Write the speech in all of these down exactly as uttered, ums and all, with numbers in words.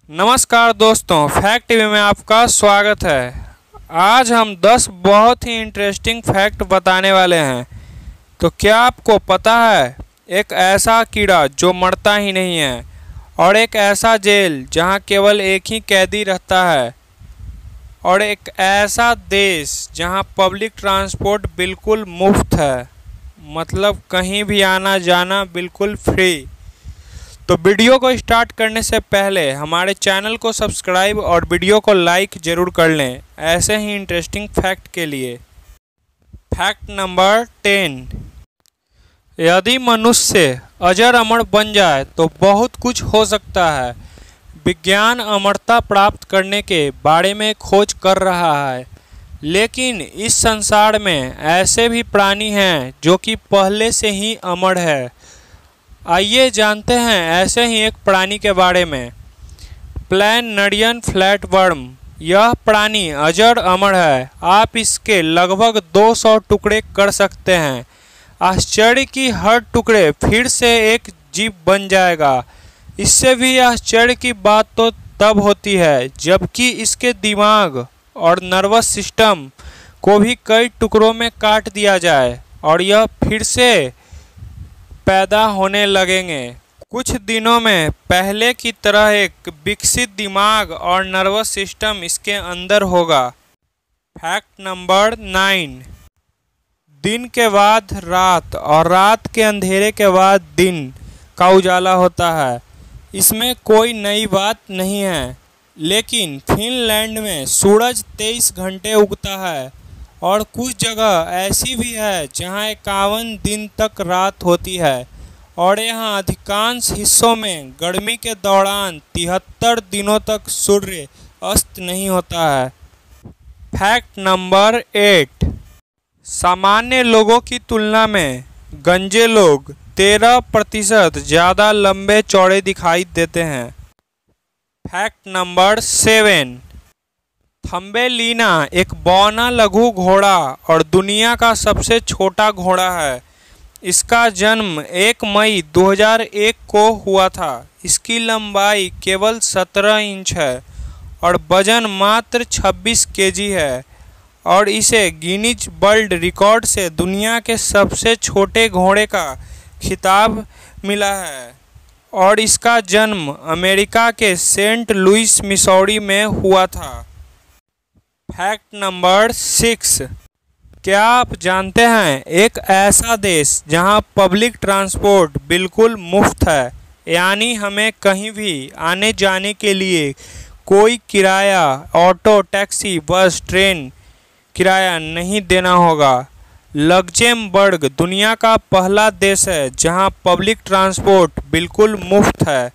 नमस्कार दोस्तों, fact TV में आपका स्वागत है। आज हम दस बहुत ही इंटरेस्टिंग फैक्ट बताने वाले हैं। तो क्या आपको पता है, एक ऐसा कीड़ा जो मरता ही नहीं है और एक ऐसा जेल जहां केवल एक ही कैदी रहता है और एक ऐसा देश जहां पब्लिक ट्रांसपोर्ट बिल्कुल मुफ्त है, मतलब कहीं भी आना जाना बिल्कुल फ्री। तो वीडियो को स्टार्ट करने से पहले हमारे चैनल को सब्सक्राइब और वीडियो को लाइक ज़रूर कर लें, ऐसे ही इंटरेस्टिंग फैक्ट के लिए। Fact number ten. यदि मनुष्य अजर अमर बन जाए तो बहुत कुछ हो सकता है। विज्ञान अमरता प्राप्त करने के बारे में खोज कर रहा है, लेकिन इस संसार में ऐसे भी प्राणी हैं जो कि पहले से ही अमर है। आइए जानते हैं ऐसे ही एक प्राणी के बारे में। Planarian flatworm. यह प्राणी अजर अमर है। आप इसके लगभग दो सौ टुकड़े कर सकते हैं। आश्चर्य की हर टुकड़े फिर से एक जीव बन जाएगा। इससे भी आश्चर्य की बात तो तब होती है जबकि इसके दिमाग और नर्वस सिस्टम को भी कई टुकड़ों में काट दिया जाए और यह फिर से पैदा होने लगेंगे। कुछ दिनों में पहले की तरह एक विकसित दिमाग और नर्वस सिस्टम इसके अंदर होगा। Fact number nine. दिन के बाद रात और रात के अंधेरे के बाद दिन का उजाला होता है। इसमें कोई नई बात नहीं है, लेकिन फिनलैंड में सूरज तेईस घंटे उगता है और कुछ जगह ऐसी भी है जहां इक्यावन दिन तक रात होती है और यहां अधिकांश हिस्सों में गर्मी के दौरान तिहत्तर दिनों तक सूर्य अस्त नहीं होता है। Fact number eight. सामान्य लोगों की तुलना में गंजे लोग तेरह प्रतिशत ज़्यादा लंबे चौड़े दिखाई देते हैं। Fact number seven. थम्बेलिना एक बौना लघु घोड़ा और दुनिया का सबसे छोटा घोड़ा है। इसका जन्म एक मई दो हज़ार एक को हुआ था। इसकी लंबाई केवल सत्रह इंच है और वजन मात्र छब्बीस केजी है और इसे गिनीज वर्ल्ड रिकॉर्ड से दुनिया के सबसे छोटे घोड़े का खिताब मिला है और इसका जन्म अमेरिका के सेंट लुइस मिसौरी में हुआ था। Fact number six. क्या आप जानते हैं एक ऐसा देश जहां पब्लिक ट्रांसपोर्ट बिल्कुल मुफ्त है, यानी हमें कहीं भी आने जाने के लिए कोई किराया, ऑटो, टैक्सी, बस, ट्रेन किराया नहीं देना होगा। लक्ज़ेमबर्ग दुनिया का पहला देश है जहां पब्लिक ट्रांसपोर्ट बिल्कुल मुफ्त है।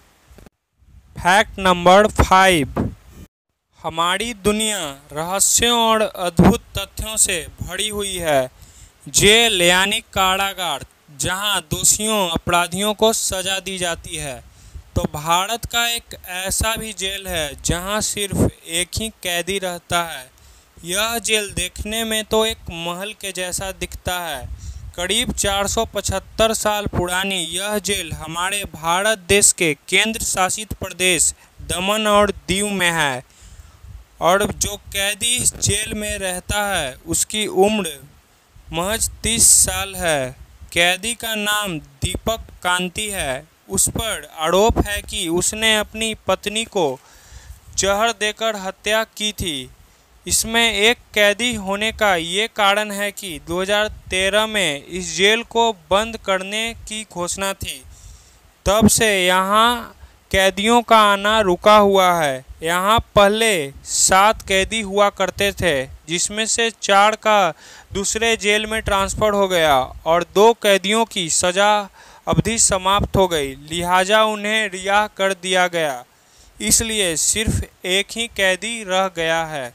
Fact number five. हमारी दुनिया रहस्यों और अद्भुत तथ्यों से भरी हुई है। जेल यानी कारागार, जहां दोषियों अपराधियों को सजा दी जाती है, तो भारत का एक ऐसा भी जेल है जहां सिर्फ एक ही कैदी रहता है। यह जेल देखने में तो एक महल के जैसा दिखता है। करीब चार सौ पचहत्तर साल पुरानी यह जेल हमारे भारत देश के केंद्र शासित प्रदेश दमन और दीव में है और जो कैदी इस जेल में रहता है उसकी उम्र महज तीस साल है। कैदी का नाम दीपक कांति है। उस पर आरोप है कि उसने अपनी पत्नी को जहर देकर हत्या की थी। इसमें एक कैदी होने का ये कारण है कि दो हज़ार तेरह में इस जेल को बंद करने की घोषणा थी। तब से यहाँ कैदियों का आना रुका हुआ है। यहाँ पहले सात कैदी हुआ करते थे, जिसमें से चार का दूसरे जेल में ट्रांसफ़र हो गया और दो कैदियों की सज़ा अवधि समाप्त हो गई, लिहाजा उन्हें रिहा कर दिया गया। इसलिए सिर्फ एक ही कैदी रह गया है।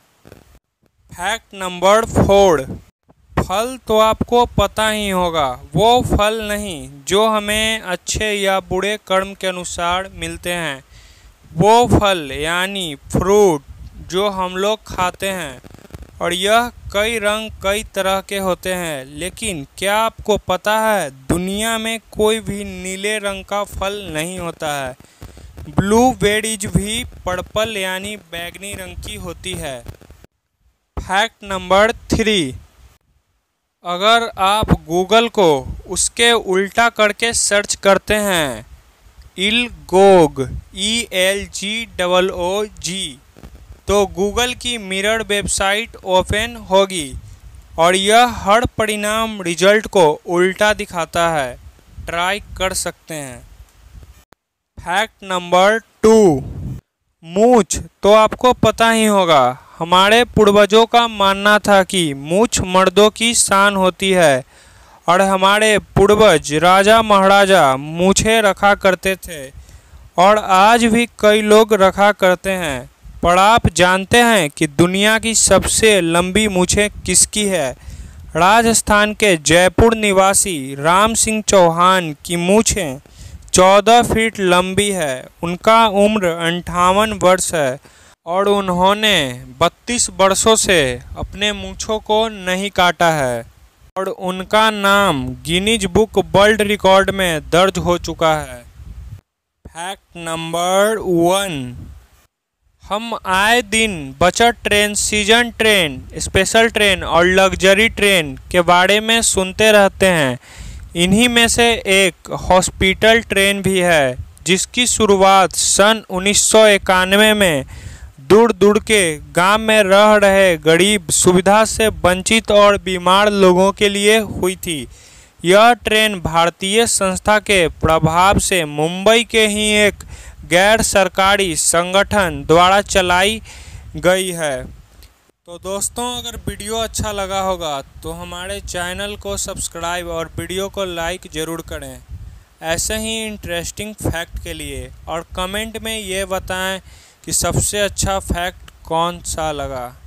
Fact number four. फल तो आपको पता ही होगा, वो फल नहीं जो हमें अच्छे या बुरे कर्म के अनुसार मिलते हैं। वो फल यानी फ्रूट जो हम लोग खाते हैं, और यह कई रंग कई तरह के होते हैं। लेकिन क्या आपको पता है दुनिया में कोई भी नीले रंग का फल नहीं होता है। ब्लूबेरीज भी पर्पल यानी बैंगनी रंग की होती है। फैक्ट नंबर थ्री, अगर आप गूगल को उसके उल्टा करके सर्च करते हैं, इलगोग, E L G double O जी, तो गूगल की मिरर वेबसाइट ओपन होगी और यह हर परिणाम रिजल्ट को उल्टा दिखाता है। ट्राई कर सकते हैं। फैक्ट नंबर टू, मूंछ तो आपको पता ही होगा। हमारे पूर्वजों का मानना था कि मूंछ मर्दों की शान होती है और हमारे पूर्वज राजा महाराजा मूंछें रखा करते थे और आज भी कई लोग रखा करते हैं। पर आप जानते हैं कि दुनिया की सबसे लंबी मूंछें किसकी है? राजस्थान के जयपुर निवासी राम सिंह चौहान की मूंछें चौदह फीट लंबी है। उनका उम्र अंठावन वर्ष है और उन्होंने बत्तीस वर्षों से अपने मूंछों को नहीं काटा है और उनका नाम गिनीज बुक वर्ल्ड रिकॉर्ड में दर्ज हो चुका है। फैक्ट नंबर वन, हम आए दिन बचत train, season train, special train और लग्जरी ट्रेन के बारे में सुनते रहते हैं। इन्हीं में से एक हॉस्पिटल ट्रेन भी है, जिसकी शुरुआत सन उन्नीस सौ इक्यानवे में दूर दूर के गांव में रह रहे गरीब, सुविधा से वंचित और बीमार लोगों के लिए हुई थी। यह ट्रेन भारतीय संस्था के प्रभाव से मुंबई के ही एक गैर सरकारी संगठन द्वारा चलाई गई है। तो दोस्तों, अगर वीडियो अच्छा लगा होगा तो हमारे चैनल को सब्सक्राइब और वीडियो को लाइक ज़रूर करें ऐसे ही इंटरेस्टिंग फैक्ट के लिए, और कमेंट में ये बताएं कि सबसे अच्छा फैक्ट कौन सा लगा।